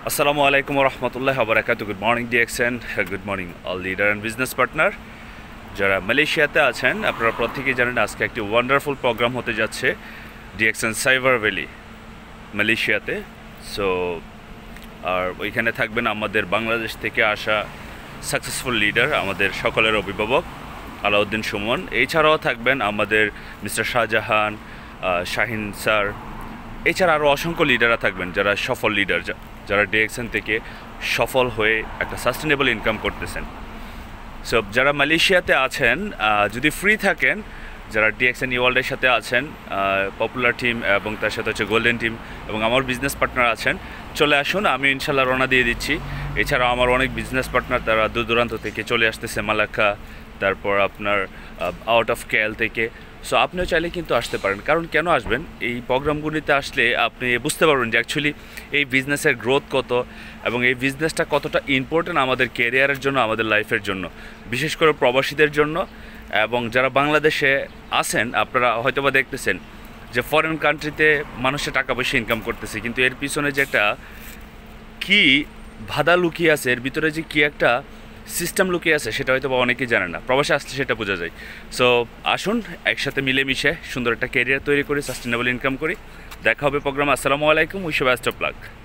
আসসালামু আলাইকুম রহমতুল্লাহ বারাকাতু। Good morning DXN, good morning all leader and business partner যারা মালয়েশিয়াতে আছেন। আপনারা প্রত্যেকেই জানেন আজকে একটি ওয়ান্ডারফুল প্রোগ্রাম হতে যাচ্ছে ডিএক্সএন সাইবার ভ্যালি মালয়েশিয়াতে। সো আর ওইখানে থাকবেন আমাদের বাংলাদেশ থেকে আসা সাকসেসফুল লিডার, আমাদের সকলের অভিভাবক আলাউদ্দিন সুমন। এছাড়াও থাকবেন আমাদের মিস্টার শাহজাহান, শাহিন স্যার। এছাড়া আরও অসংখ্য লিডাররা থাকবেন যারা সফল লিডার, যারা ডিএক্সএন থেকে সফল হয়ে একটা সাস্টেনেবল ইনকাম করতেছেন। সো যারা মালয়েশিয়াতে আছেন, যদি ফ্রি থাকেন, যারা ডিএক্সএন ওয়ার্ল্ডের সাথে আছেন, পপুলার টিম এবং তার সাথে হচ্ছে গোল্ডেন টিম এবং আমার বিজনেস পার্টনার আছেন, চলে আসুন। আমি ইনশাল্লাহ রওনা দিয়ে দিচ্ছি। এছাড়াও আমার অনেক বিজনেস পার্টনার তারা দূর দূরান্ত থেকে চলে আসতেছে, মালাক্কা, তারপর আপনার আউট অফ কেএল থেকে। সো আপনিও চাইলে কিন্তু আসতে পারেন। কারণ কেন আসবেন, এই প্রোগ্রামগুলিতে আসলে আপনি বুঝতে পারবেন যে অ্যাকচুয়ালি এই বিজনেসের গ্রোথ কত এবং এই বিজনেসটা কতটা ইম্পর্টেন্ট আমাদের ক্যারিয়ারের জন্য, আমাদের লাইফের জন্য, বিশেষ করে প্রবাসীদের জন্য। এবং যারা বাংলাদেশে আছেন, আপনারা হয়তোবা দেখতেছেন যে ফরেন কান্ট্রিতে মানুষের টাকা পয়সা ইনকাম করতেছে, কিন্তু এর পিছনে যে একটা কী বাধা লুকিয়ে আছে, এর ভিতরে যে কী একটা সিস্টেম লুকিয়ে আছে, সেটা হয়তো বা অনেকেই জানে না। প্রবাসে আসলে সেটা বোঝা যায়। সো আসুন, একসাথে মিলেমিশে সুন্দর একটা ক্যারিয়ার তৈরি করি, সাস্টেনেবল ইনকাম করি। দেখা হবে প্রোগ্রামে। আসসালামু আলাইকুম, wish you best of lakh.